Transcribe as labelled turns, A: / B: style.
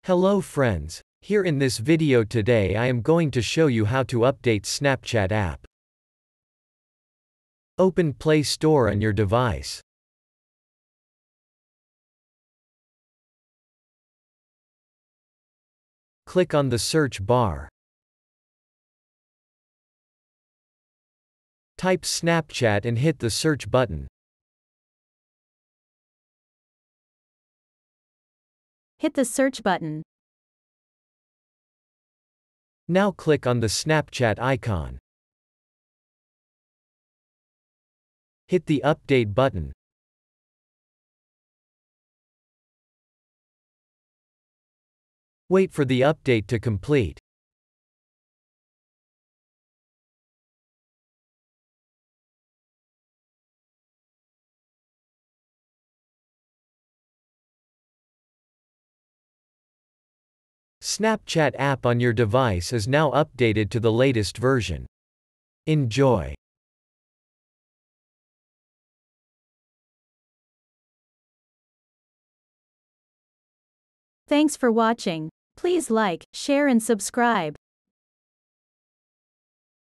A: Hello friends. Here in this video today I am going to show you how to update Snapchat app. Open Play Store on your device. Click on the search bar. Type Snapchat and hit the search button.
B: Hit the search button.
A: Now click on the Snapchat icon. Hit the update button. Wait for the update to complete. Snapchat app on your device is now updated to the latest version. Enjoy!
B: Thanks for watching. Please like, share and subscribe.